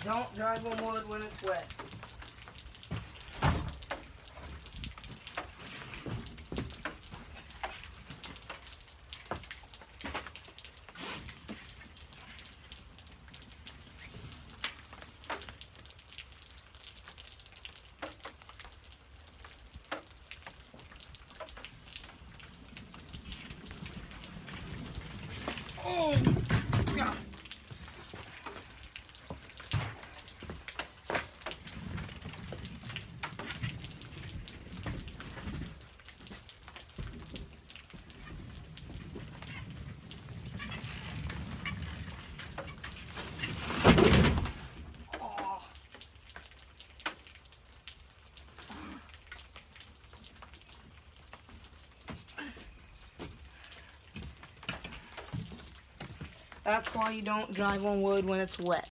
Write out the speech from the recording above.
Don't drive on wood when it's wet. Oh, God. That's why you don't drive on wood when it's wet.